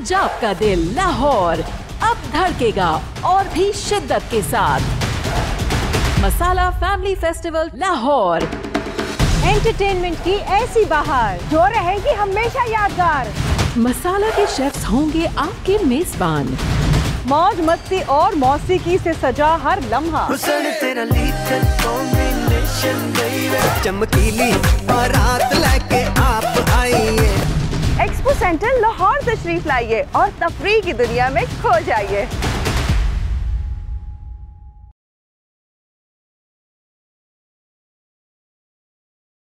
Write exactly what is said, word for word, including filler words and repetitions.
पंजाब का दिल लाहौर अब धड़केगा और भी शिद्दत के साथ। Masala family festival Lahore, entertainment की ऐसी बहार जो रहेगी हमेशा यादगार। मसाला के शेफ्स होंगे आपके मेजबान। मौज मस्ती और मौसीकी से सजा हर लम्हा। तेरा चमकीली बारात लेके आप आइए। एक्सपो सेंटर लाहौर तशरीफ लाइए और तफरीह की दुनिया में खो जाइए।